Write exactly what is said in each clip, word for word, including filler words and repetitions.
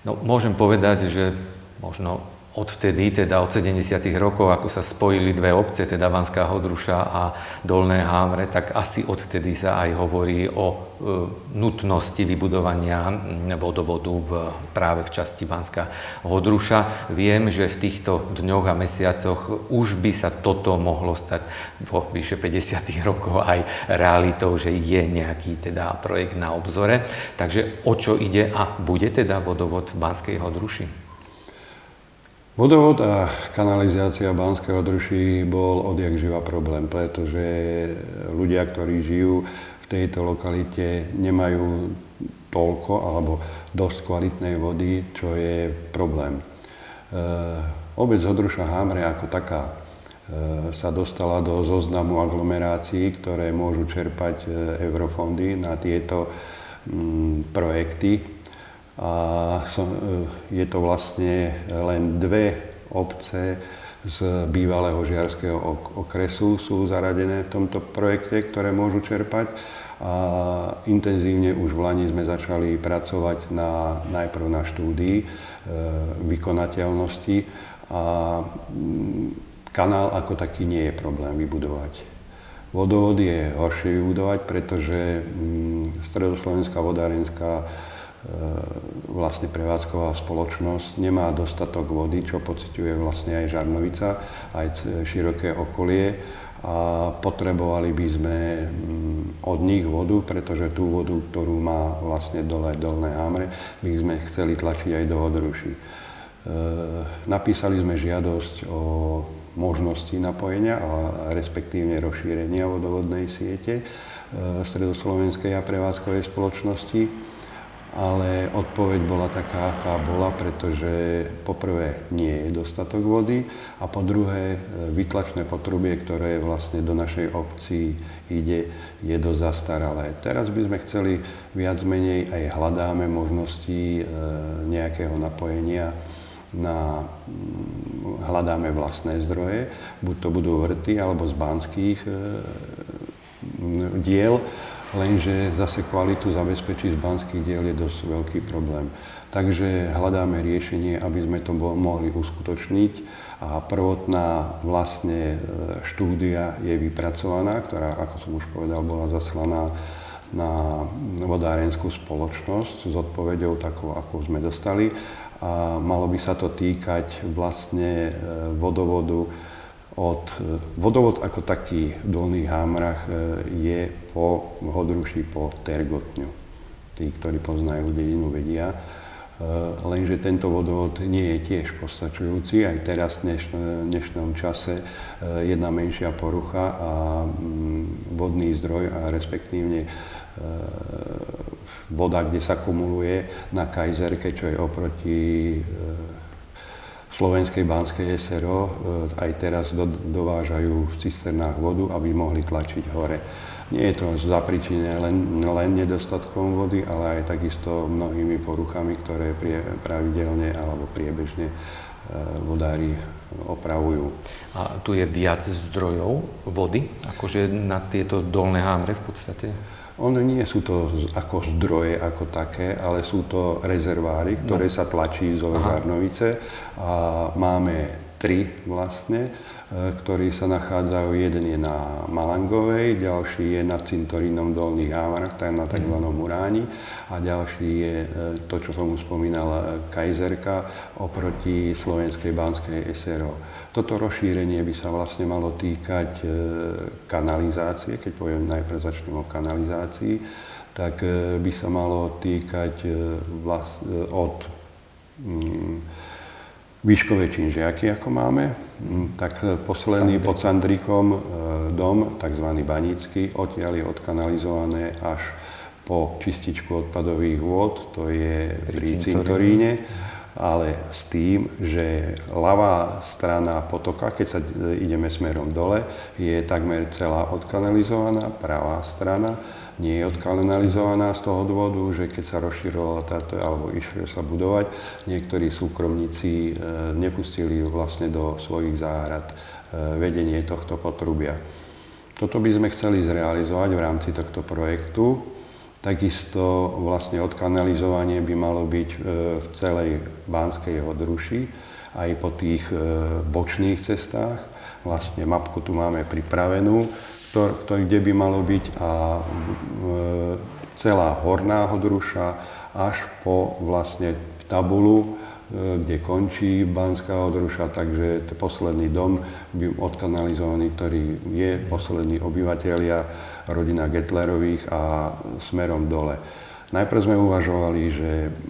No, môžem povedať, že možno odvtedy, teda od sedemdesiatych rokov, ako sa spojili dve obce, teda Banská Hodruša a Dolné Hamre, tak asi odvtedy sa aj hovorí o e, nutnosti vybudovania vodovodu v, práve v časti Banská Hodruša. Viem, že v týchto dňoch a mesiacoch už by sa toto mohlo stať vo vyše päťdesiatych rokov aj realitou, že je nejaký teda projekt na obzore. Takže o čo ide a bude teda vodovod v Banskej Hodruši? Vodovod a kanalizácia v Banskej Hodruši bol odjak živa problém, pretože ľudia, ktorí žijú v tejto lokalite, nemajú toľko alebo dosť kvalitnej vody, čo je problém. E, obec Hodruša Hamre ako taká e, sa dostala do zoznamu aglomerácií, ktoré môžu čerpať e, eurofondy na tieto m, projekty. A je to vlastne len dve obce z bývalého žiarskeho okresu sú zaradené v tomto projekte, ktoré môžu čerpať. A intenzívne už v Lani sme začali pracovať na, najprv na štúdii e, vykonateľnosti a kanál ako taký nie je problém vybudovať. Vodovod je horšie vybudovať, pretože Stredoslovenská vodárenská vlastne prevádzková spoločnosť nemá dostatok vody, čo pociťuje vlastne aj Žarnovica, aj široké okolie a potrebovali by sme od nich vodu, pretože tú vodu, ktorú má vlastne dole Dolné Hamre, by sme chceli tlačiť aj do Hodruši. Napísali sme žiadosť o možnosti napojenia, a respektívne rozšírenia vodovodnej siete Stredoslovenskej a prevádzkovej spoločnosti. Ale odpoveď bola taká, aká bola, pretože poprvé nie je dostatok vody a po druhé vytlačné potrubie, ktoré vlastne do našej obci ide, je dosť zastaralé. Teraz by sme chceli viac menej aj hľadáme možnosti nejakého napojenia na, hľadáme vlastné zdroje, buď to budú vrty alebo z banských diel, lenže zase kvalitu zabezpečiť z banských diel je dosť veľký problém. Takže hľadáme riešenie, aby sme to mohli uskutočniť a prvotná vlastne štúdia je vypracovaná, ktorá, ako som už povedal, bola zaslaná na vodárenskú spoločnosť s odpoveďou takou, ako sme dostali a malo by sa to týkať vlastne vodovodu. Od, vodovod ako taký v Dolných Hamrach je po Hodruši po Tergotňu. Tí, ktorí poznajú dedinu, vedia. Lenže tento vodovod nie je tiež postačujúci. Aj teraz v dnešnom čase jedna menšia porucha a vodný zdroj a respektívne voda, kde sa kumuluje na Kajzerke, čo je oproti Slovenskej Banskej es er o, aj teraz do, dovážajú v cisternách vodu, aby mohli tlačiť hore. Nie je to zapričinené len, len nedostatkom vody, ale aj takisto mnohými poruchami, ktoré prie, pravidelne alebo priebežne e, vodári opravujú. A tu je viac zdrojov vody, akože na tieto Dolné Hamre v podstate? Ono nie sú to ako zdroje, ako také, ale sú to rezerváry, ktoré no. sa tlačí zo Žarnovice a máme tri vlastne, ktorí sa nachádzajú. Jeden je na Malangovej, ďalší je nad cintorínom Dolných Hamrach, tak na tzv. Muráni a ďalší je to, čo som už spomínal, Kajzerka oproti Slovenskej Banskej es er o. Toto rozšírenie by sa vlastne malo týkať e, kanalizácie, keď poviem najprv začnem o kanalizácii, tak e, by sa malo týkať e, vlast, e, od mm, výškové činžiaky, ako máme, mm, tak posledný pod Sandrikom e, dom, tzv. Banícky, odtiaľ je odkanalizované až po čističku odpadových vôd, to je pri cintoríne. Ale s tým, že ľavá strana potoka, keď sa ideme smerom dole, je takmer celá odkanalizovaná, pravá strana nie je odkanalizovaná z toho dôvodu, že keď sa rozširovala táto, alebo išlo sa budovať, niektorí súkromníci nepustili vlastne do svojich záhrad vedenie tohto potrubia. Toto by sme chceli zrealizovať v rámci tohto projektu Takisto vlastne odkanalizovanie by malo byť v celej Banskej Hodruši, aj po tých bočných cestách. Vlastne mapku tu máme pripravenú, kde by malo byť a celá Horná Hodruša až po vlastne tabulu, kde končí Banská Hodruša, takže ten posledný dom by odkanalizovaný, ktorý je poslední obyvatelia, rodina Gettlerových a smerom dole. Najprv sme uvažovali, že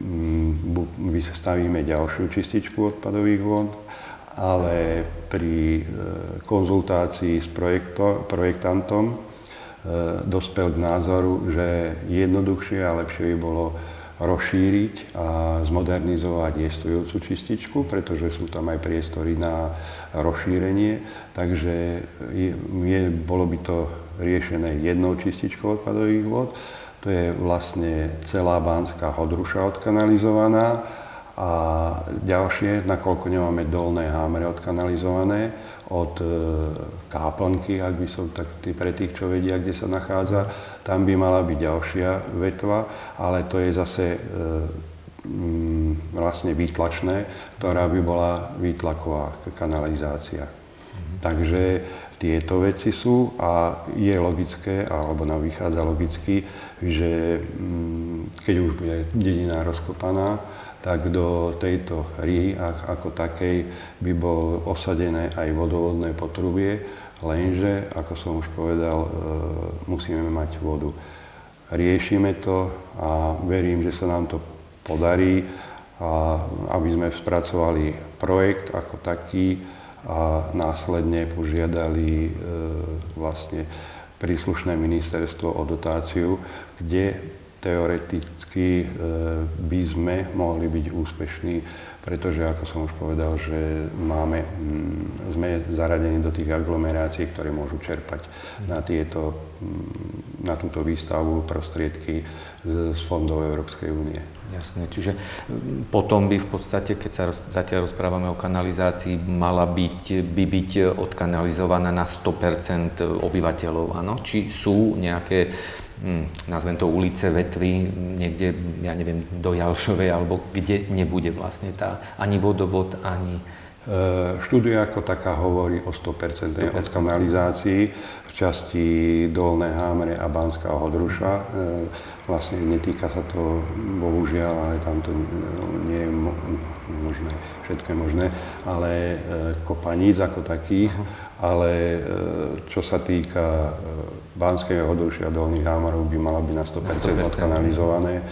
vystavíme ďalšiu čističku odpadových vôd, ale pri konzultácii s projekto, projektantom dospel k názoru, že jednoduchšie a lepšie by bolo rozšíriť a zmodernizovať jestvujúcu čističku, pretože sú tam aj priestory na rozšírenie, takže je, je, bolo by to riešené jednou čističkou odpadových vôd. To je vlastne celá Banská Hodruša odkanalizovaná a ďalšie, nakoľko nemáme Dolné Hámre odkanalizované, od Káplnky, ak by som tak pre tých, čo vedia, kde sa nachádza, tam by mala byť ďalšia vetva, ale to je zase e, m, vlastne výtlačné, ktorá by bola výtlaková kanalizácia. Mm-hmm. Takže tieto veci sú a je logické, alebo nám vychádza logicky, že m, keď už bude dedina rozkopaná, tak do tejto rýhy ako takej by bol osadené aj vodovodné potrubie, lenže, ako som už povedal, musíme mať vodu. Riešime to a verím, že sa nám to podarí, a aby sme spracovali projekt ako taký a následne požiadali vlastne príslušné ministerstvo o dotáciu, kde teoreticky by sme mohli byť úspešní, pretože, ako som už povedal, že máme, sme zaradení do tých aglomerácií, ktoré môžu čerpať na, tieto, na túto výstavbu prostriedky z fondov Európskej únie. Jasné, čiže potom by v podstate, keď sa roz, zatiaľ rozprávame o kanalizácii, mala byť, by byť odkanalizovaná na sto percent obyvateľov, áno? Či sú nejaké, hm, nazvem to ulice, vetvy, niekde, ja neviem, do Jalšovej, alebo kde nebude vlastne tá ani vodovod, ani... Štúdia ako taká hovorí o sto percent odkanalizácii v časti Dolné Hámre a Banská Hodruša. Vlastne netýka sa to, bohužiaľ, ale tam to nie je možné, všetko je možné, ale kopaníc ako takých, ale čo sa týka Banskej Hodruše a Dolných Hámrov, by mala byť na sto percent odkanalizované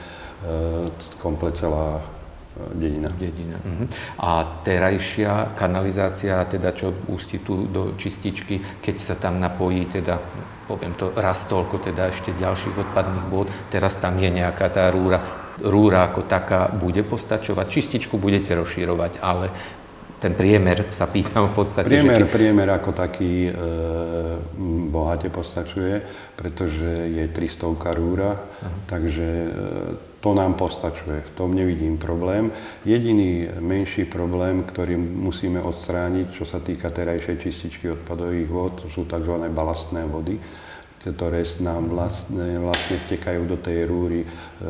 komplet celá dedina. dedina. Uh-huh. A terajšia kanalizácia, teda čo ústi tu do čističky, keď sa tam napojí, teda poviem to raz toľko, teda ešte ďalších odpadných vôd, teraz tam je nejaká tá rúra, rúra ako taká bude postačovať, čističku budete rozširovať, ale ten priemer sa pýtam v podstate, priemer, že či... Priemer ako taký e, bohate postačuje, pretože je tristovka rúra, uh-huh. takže e, to nám postačuje, v tom nevidím problém. Jediný menší problém, ktorý musíme odstrániť, čo sa týka terajšej čističky odpadových vôd, sú tzv. Balastné vody, ktoré nám vlastne, vlastne vtekajú do tej rúry, e,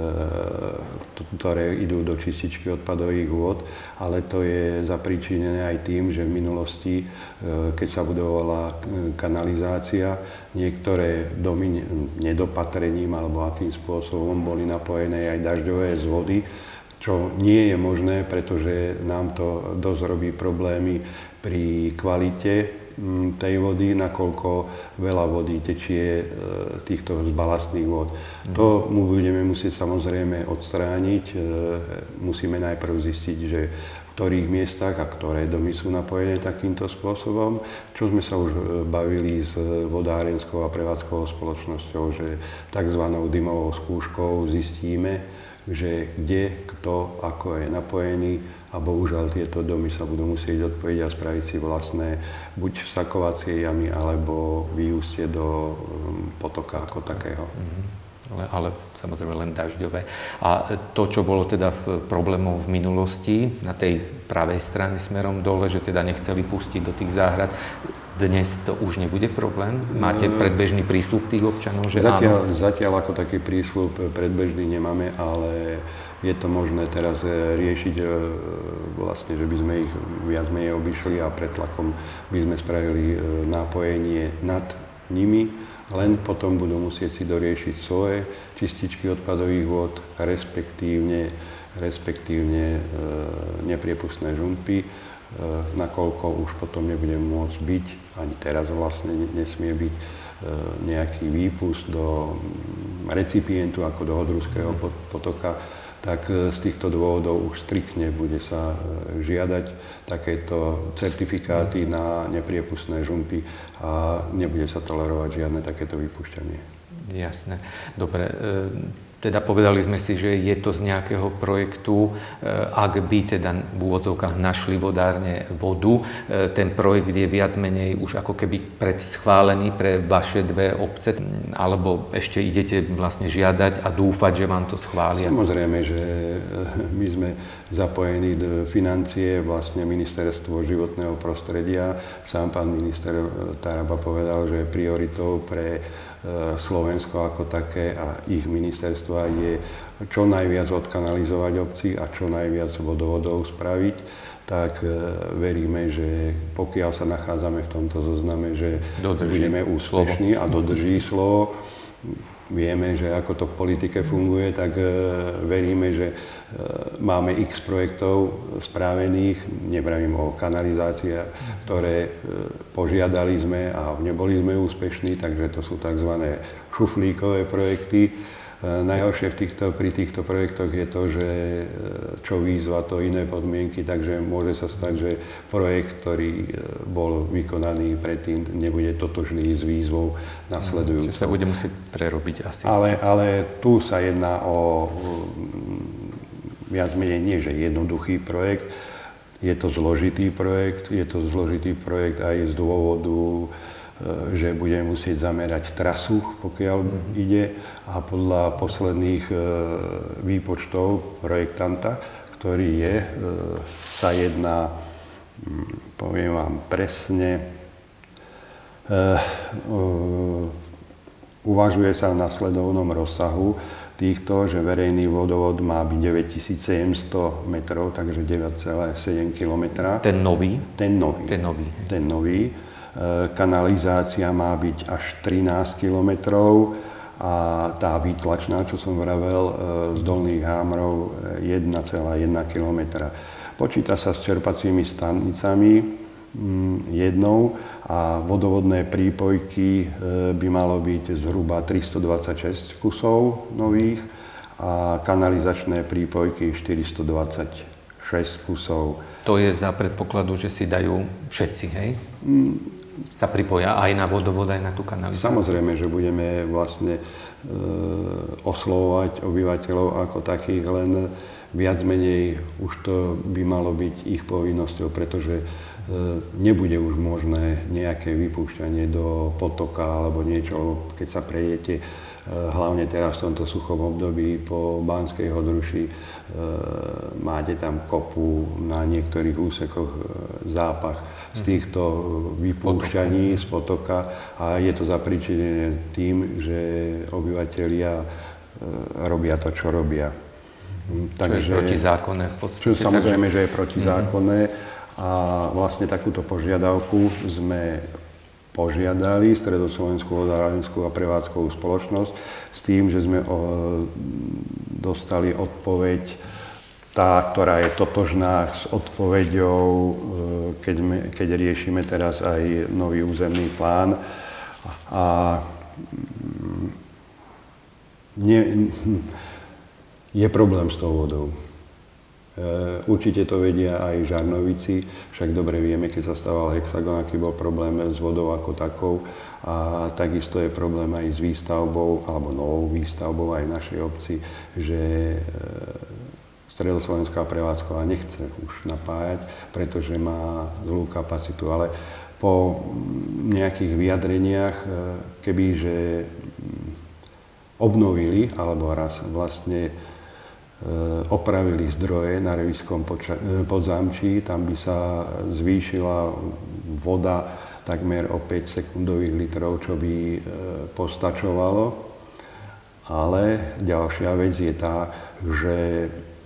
ktoré idú do čističky odpadových vôd, ale to je zapríčinené aj tým, že v minulosti, e, keď sa budovala kanalizácia, niektoré domy nedopatrením alebo akým spôsobom boli napojené aj dažďové z vody, čo nie je možné, pretože nám to dosť robí problémy pri kvalite tej vody, nakoľko veľa vody tečie týchto z balastných vod. Mm. To mu budeme musieť samozrejme odstrániť. Musíme najprv zistiť, že v ktorých miestach a ktoré domy sú napojené takýmto spôsobom. Čo sme sa už bavili s vodárenskou a prevádzkovou spoločnosťou, že tzv. Dymovou skúškou zistíme, že kde, kto, ako je napojený, a bohužiaľ tieto domy sa budú musieť odpojiť a spraviť si vlastné buď vsakovacie jamy, alebo vyústie do potoka ako takého. Mm-hmm. Ale, ale samozrejme len dažďové. A to, čo bolo teda problémom v minulosti, na tej pravej strane smerom dole, že teda nechceli pustiť do tých záhrad, dnes to už nebude problém? Máte predbežný prísľub tých občanov, že zatiaľ, áno? Zatiaľ ako taký prísľub predbežný nemáme, ale je to možné teraz riešiť vlastne, že by sme ich viac menej obišli a pred tlakom by sme spravili nápojenie nad nimi, len potom budú musieť si doriešiť svoje čističky odpadových vôd, respektívne, respektívne nepriepustné žumpy, nakoľko už potom nebude môcť byť, ani teraz vlastne nesmie byť nejaký výpust do recipientu ako do Hodruského potoka, tak z týchto dôvodov už striktne bude sa žiadať takéto certifikáty na nepriepustné žumpy a nebude sa tolerovať žiadne takéto vypúšťanie. Jasné. Dobre. Teda povedali sme si, že je to z nejakého projektu, ak by teda v úvodzovkách našli vodárne vodu. Ten projekt je viac menej už ako keby predschválený pre vaše dve obce, alebo ešte idete vlastne žiadať a dúfať, že vám to schvália? Samozrejme, že my sme zapojení do financie, vlastne Ministerstvo životného prostredia. Sám pán minister Taraba povedal, že prioritou pre Slovensko ako také a ich ministerstva je čo najviac odkanalizovať obci a čo najviac vodovodov spraviť, tak veríme, že pokiaľ sa nachádzame v tomto zozname, že dodrží budeme úspešní slovo. A dodrží slovo. Vieme, že ako to v politike funguje, tak veríme, že máme x projektov správených, nevravím o kanalizácii, ktoré požiadali sme a neboli sme úspešní, takže to sú tzv. Šuflíkové projekty. Najhoršie v týchto, pri týchto projektoch je to, že čo výzva, to iné podmienky, takže môže sa stať, že projekt, ktorý bol vykonaný predtým, nebude totožný s výzvou nasledujúcou. Čiže sa bude musieť prerobiť asi. Ale, ale tu sa jedná o viac menej nie, že jednoduchý projekt. Je to zložitý projekt, je to zložitý projekt aj z dôvodu, že budeme musieť zamerať trasu, pokiaľ mm-hmm. ide. A podľa posledných e, výpočtov projektanta, ktorý je, e, sa jedná, hm, poviem vám presne, e, e, uvažuje sa v nasledovnom rozsahu týchto, že verejný vodovod má byť deväťtisícsedemsto metrov, takže deväť celá sedem kilometra. Ten nový? Ten nový. Ten nový. Ten nový. Kanalizácia má byť až trinásť kilometrov a tá výtlačná, čo som vravel, z Dolných Hámrov jeden celá jeden kilometra. Počíta sa s čerpacími stanicami jednou a vodovodné prípojky by malo byť zhruba tristodvadsaťšesť kusov nových a kanalizačné prípojky štyristodvadsaťšesť kusov. To je za predpokladu, že si dajú všetci, hej? Sa pripoja aj na vodovod, aj na tú kanalizáciu? Samozrejme, že budeme vlastne e, oslovovať obyvateľov ako takých, len viac menej už to by malo byť ich povinnosťou, pretože e, nebude už možné nejaké vypúšťanie do potoka alebo niečo, keď sa prejdete, e, hlavne teraz v tomto suchom období po Banskej Hodruši, e, máte tam kopu na niektorých úsekoch e, zápach z týchto vypúšťaní z potoka a je to zapričinené tým, že obyvatelia e, robia to, čo robia. Takže, čo je protizákonné v podstate. Čo samozrejme, že je protizákonné a vlastne takúto požiadavku sme požiadali Stredoslovenskú vodárenskú a prevádzkovú spoločnosť s tým, že sme o, dostali odpoveď tá, ktorá je totožná s odpoveďou, keď, me, keď riešime teraz aj nový územný plán. A nie, je problém s tou vodou. Určite to vedia aj Žarnovici, však dobre vieme, keď sa stával Hexagon, aký bol problém s vodou ako takou. A takisto je problém aj s výstavbou, alebo novou výstavbou aj v našej obci, že Stredoslovenská prevádzková nechce už napájať, pretože má zlú kapacitu. Ale po nejakých vyjadreniach, kebyže obnovili, alebo raz vlastne opravili zdroje na Revískom podzámčí, tam by sa zvýšila voda takmer o päť sekundových litrov, čo by e, postačovalo. Ale ďalšia vec je tá, že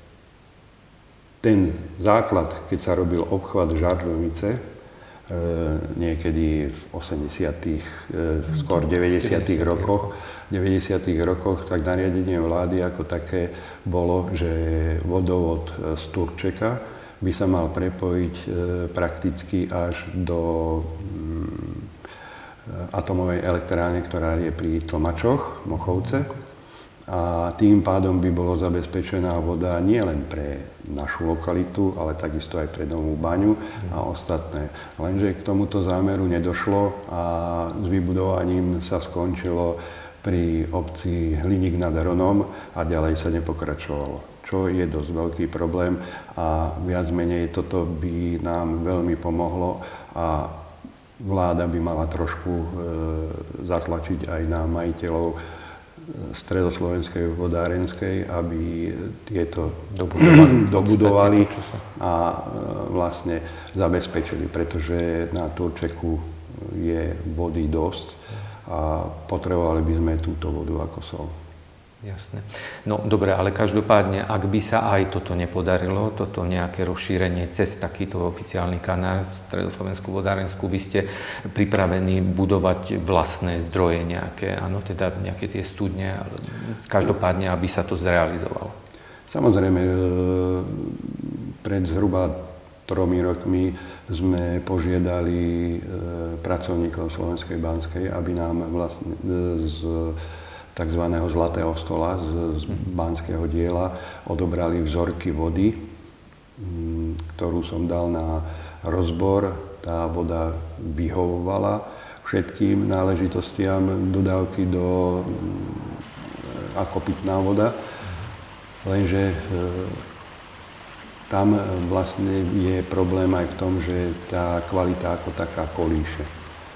ten základ, keď sa robil obchvat Žarnovice, e, niekedy v osemdesiatych, e, skôr deväťdesiatych rokoch, deväťdesiatych rokoch, tak nariadenie vlády ako také bolo, že vodovod z Turčeka by sa mal prepojiť e, prakticky až do mm, atomovej elektrárne, ktorá je pri Tlmačoch, Mochovce. A tým pádom by bolo zabezpečená voda nielen pre našu lokalitu, ale takisto aj pre Novú Baňu a ostatné. Lenže k tomuto zámeru nedošlo a s vybudovaním sa skončilo pri obci Hliník nad Hronom a ďalej sa nepokračovalo, čo je dosť veľký problém a viac menej toto by nám veľmi pomohlo a vláda by mala trošku e, zatlačiť aj na majiteľov Stredoslovenskej vodárenskej, aby tieto dobudovali, dobudovali a e, vlastne zabezpečili, pretože na Turčeku je vody dosť a potrebovali by sme túto vodu ako sol. Jasné. No dobre, ale každopádne, ak by sa aj toto nepodarilo, toto nejaké rozšírenie cez takýto oficiálny kanál Stredoslovenskú vodárenskú, vy ste pripravení budovať vlastné zdroje nejaké, áno, teda nejaké tie studne, ale každopádne, aby sa to zrealizovalo? Samozrejme, pred zhruba tromi rokmi sme požiadali pracovníkov Slovenskej banskej, aby nám vlastne z tzv. Zlatého stola z, z banského diela odobrali vzorky vody, ktorú som dal na rozbor. Tá voda vyhovovala všetkým náležitostiam dodávky do, ako pitná voda, lenže e, tam vlastne je problém aj v tom, že tá kvalita ako taká kolíše.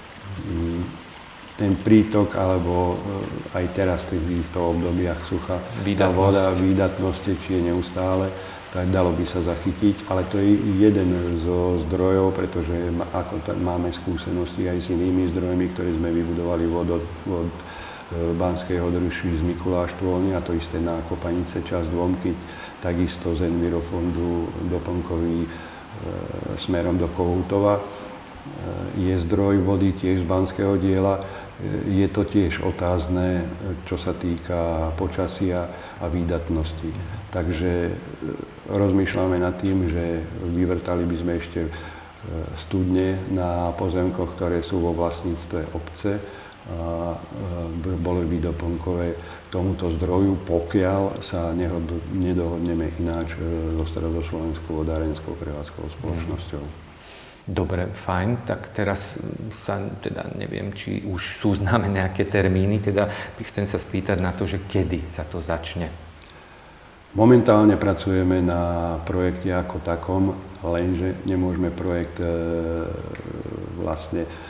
Ten prítok, alebo aj teraz v týchto obdobiach sucha, tá voda, výdatnosť tečie neustále, tak dalo by sa zachytiť, ale to je jeden zo zdrojov, pretože ako máme skúsenosti aj s inými zdrojmi, ktoré sme vybudovali od, od Banskej Odruši z Mikuláš Štôlny, a to isté na Kopanice, časť Dvomky, takisto z Envirofondu doplnkový e, smerom do Kohútova. E, je zdroj vody tiež z Banského diela. Je to tiež otázne, čo sa týka počasia a výdatnosti. Takže rozmýšľame nad tým, že vyvrtali by sme ešte studne na pozemkoch, ktoré sú vo vlastníctve obce a boli by doplnkové k tomuto zdroju, pokiaľ sa nedohodneme ináč so Stredoslovenskou vodárenskou prevádzkovou spoločnosťou. Dobre, fajn, tak teraz sa, teda neviem, či už sú známe nejaké termíny, teda chcem sa spýtať na to, že kedy sa to začne. Momentálne pracujeme na projekte ako takom, lenže nemôžeme projekt e, vlastne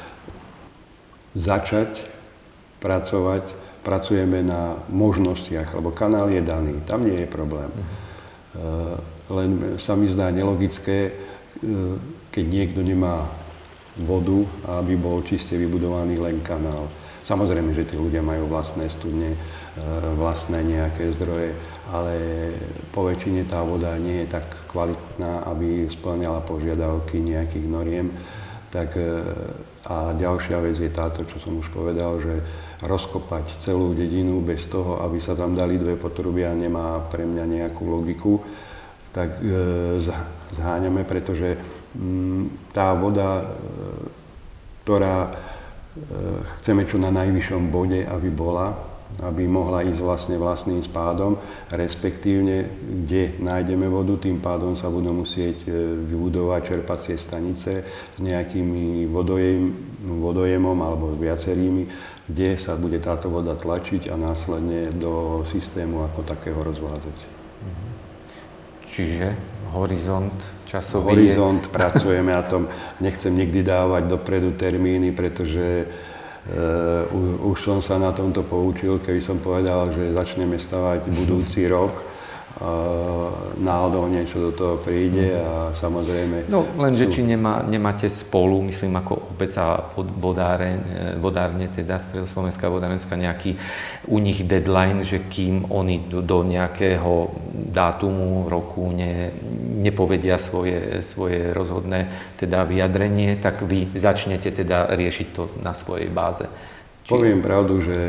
začať pracovať. Pracujeme na možnostiach, lebo kanál je daný, tam nie je problém. Uh-huh. E, len sa mi zdá nelogické, e, keď niekto nemá vodu, aby bol čiste vybudovaný len kanál. Samozrejme, že tí ľudia majú vlastné studne, vlastné nejaké zdroje, ale po väčšine tá voda nie je tak kvalitná, aby spĺňala požiadavky nejakých noriem. Tak, a ďalšia vec je táto, čo som už povedal, že rozkopať celú dedinu bez toho, aby sa tam dali dve potrubia, nemá pre mňa nejakú logiku. Tak zháňame, pretože tá voda, ktorá chceme čo na najvyššom bode, aby bola, aby mohla ísť vlastne vlastným spádom, respektívne, kde nájdeme vodu, tým pádom sa budú musieť vybudovať čerpacie stanice s nejakými vodojem, vodojemom alebo s viacerými, kde sa bude táto voda tlačiť a následne do systému ako takého rozvádzať. Čiže horizont časový Horizont, je... pracujeme na tom. Nechcem nikdy dávať dopredu termíny, pretože uh, už som sa na tomto poučil, keby som povedal, že začneme stavať budúci rok náhodou niečo do toho príde a samozrejme... No lenže sú... či nemá, nemáte spolu, myslím ako obec a vodárne, vodárne teda Stredoslovenská vodárenská nejaký u nich deadline, že kým oni do, do nejakého dátumu roku ne, nepovedia svoje, svoje rozhodné teda vyjadrenie, tak vy začnete teda riešiť to na svojej báze. Či... Poviem pravdu, že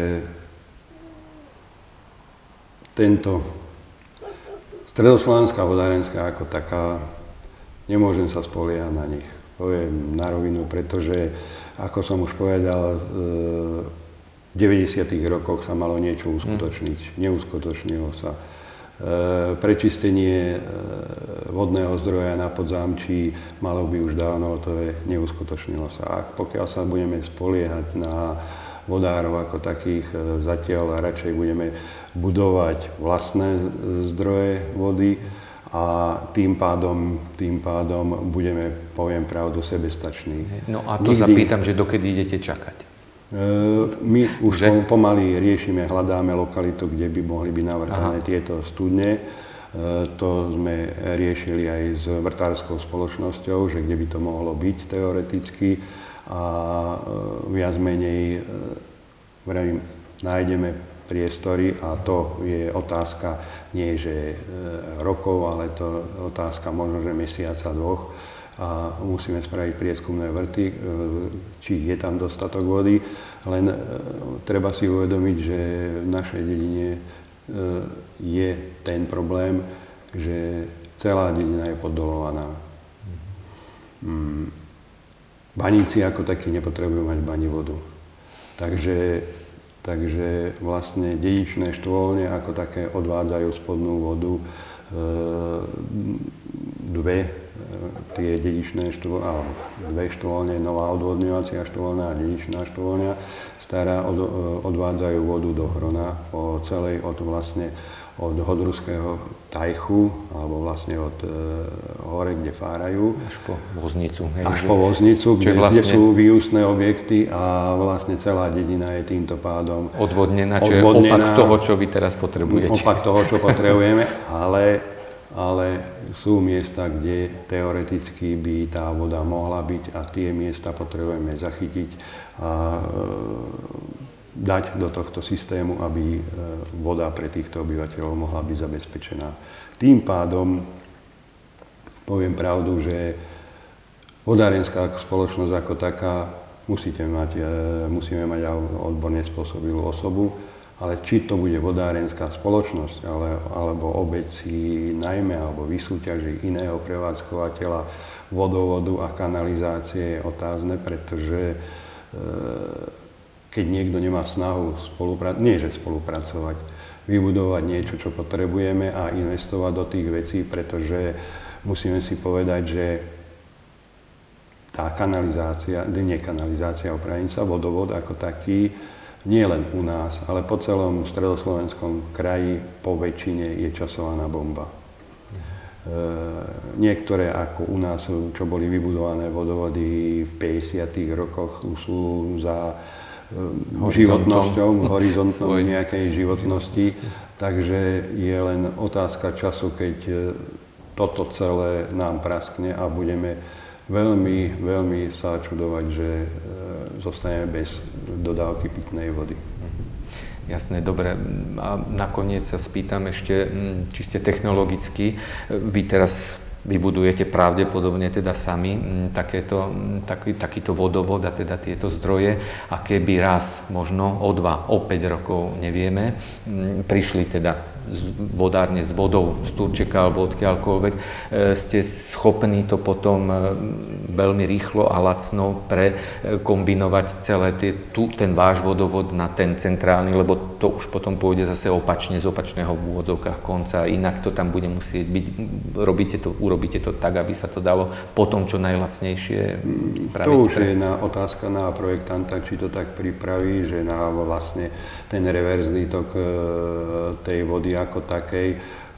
tento Stredoslovenská vodárenská ako taká, nemôžem sa spoliehať na nich. Poviem na rovinu, pretože, ako som už povedal, v deväťdesiatych rokoch sa malo niečo uskutočniť. Neuskutočnilo sa. Prečistenie vodného zdroja na Podzámčí malo by už dávno, to je, neuskutočnilo sa. A pokiaľ sa budeme spoliehať na vodárov ako takých, zatiaľ radšej budeme budovať vlastné zdroje vody a tým pádom, tým pádom budeme, poviem pravdu, sebestační. No a to zapýtam, že dokedy idete čakať? My už že? pomaly riešime, hľadáme lokalitu, kde by mohli byť navrtané Aha. tieto studne. To sme riešili aj s vrtárskou spoločnosťou, že kde by to mohlo byť teoreticky. A viac menej, vravím, nájdeme priestory a to je otázka nie že rokov, ale to je otázka možno, že mesiaca, dvoch a musíme spraviť prieskumné vrty, či je tam dostatok vody, len treba si uvedomiť, že v našej dedine je ten problém, že celá dedina je poddolovaná. Mm. Baníci ako takí nepotrebujú mať v bani vodu. Takže, takže vlastne dedičné štôlne ako také odvádzajú spodnú vodu. E, dve e, tie dedičné štôlne, alebo dve štôlne, nová odvodňovacia štôlňa a dedičná štôlňa, stará od, odvádzajú vodu do Hrona po celej, od vlastne od Hodruského tajchu, alebo vlastne od e, hore, kde fárajú. Až po Voznicu. Hej, až po Voznicu, kde, vlastne... kde sú výustné objekty a vlastne celá dedina je týmto pádom odvodnená, čo odvodnená, je opak toho, čo vy teraz potrebujete. Opak toho, čo potrebujeme, ale, ale sú miesta, kde teoreticky by tá voda mohla byť a tie miesta potrebujeme zachytiť a e, dať do tohto systému, aby voda pre týchto obyvateľov mohla byť zabezpečená. Tým pádom poviem pravdu, že vodárenská spoločnosť ako taká musíte mať, musíme mať odborne spôsobilú osobu, ale či to bude vodárenská spoločnosť ale, alebo obec si najmä alebo vysúťaží iného prevádzkovateľa vodovodu a kanalizácie je otázne, pretože e, keď niekto nemá snahu spolupracovať, nie že spolupracovať, vybudovať niečo, čo potrebujeme a investovať do tých vecí, pretože musíme si povedať, že tá kanalizácia, nie kanalizácia, opravím sa, vodovod ako taký, nie len u nás, ale po celom stredoslovenskom kraji po väčšine je časovaná bomba. E, niektoré ako u nás, čo boli vybudované vodovody v päťdesiatych rokoch, sú za životnosťou, horizontom nejakej životnosti. Takže je len otázka času, keď toto celé nám praskne a budeme veľmi, veľmi sa čudovať, že zostaneme bez dodávky pitnej vody. Jasné, dobre. A nakoniec sa spýtam ešte, či ste technologicky, vy teraz vybudujete pravdepodobne teda sami takéto, taký, takýto vodovod a teda tieto zdroje a keby raz, možno o dva, o päť rokov, nevieme, prišli teda vodárne s vodou z Turčeka alebo odkiaľkoľvek, ste schopní to potom veľmi rýchlo a lacno prekombinovať celé tie, tu, ten váš vodovod na ten centrálny, lebo to už potom pôjde zase opačne z opačného v úvodzovkách konca, inak to tam bude musieť byť, robíte to, urobíte to tak, aby sa to dalo potom čo najlacnejšie spraviť. To už pre... je na otázka na projektanta, či to tak pripraví, že na vlastne ten reverzný tok tej vody ako takej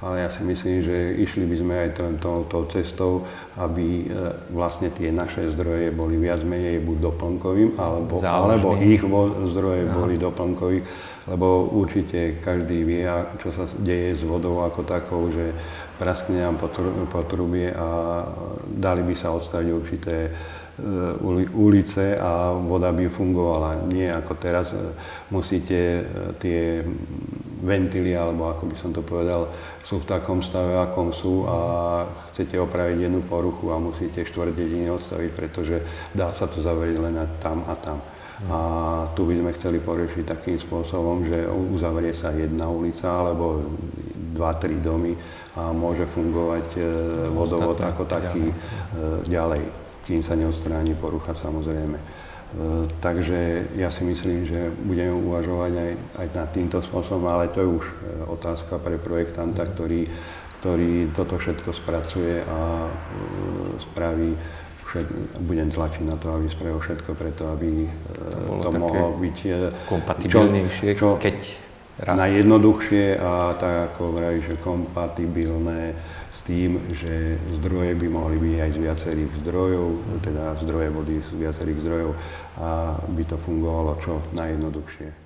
ale ja si myslím, že išli by sme aj touto cestou, aby vlastne tie naše zdroje boli viac menej buď doplnkovým, alebo, alebo ich zdroje no. boli doplnkoví, lebo určite každý vie, čo sa deje s vodou ako takou, že praskne nám potrubie a dali by sa odstaviť určité ulice a voda by fungovala. Nie ako teraz musíte tie ventily, alebo ako by som to povedal, sú v takom stave, akom sú a chcete opraviť jednu poruchu a musíte štvrť dediny odstaviť, pretože dá sa to zavrieť len tam a tam. A tu by sme chceli poriešiť takým spôsobom, že uzavrie sa jedna ulica alebo dva, tri domy a môže fungovať vodovod ako taký ďalej, kým sa neodstráni porucha, samozrejme. E, takže ja si myslím, že budeme uvažovať aj, aj nad týmto spôsobom, ale to je už otázka pre projektanta, ktorý, ktorý toto všetko spracuje a e, spraví, všet, budem tlačiť na to, aby spravil všetko preto, aby to, to mohlo byť kompatibilnejšie, čo, čo keď raz. Najjednoduchšie a tak ako vraví, že kompatibilné s tým, že zdroje by mohli byť aj z viacerých zdrojov, teda zdroje vody z viacerých zdrojov a by to fungovalo čo najjednoduchšie.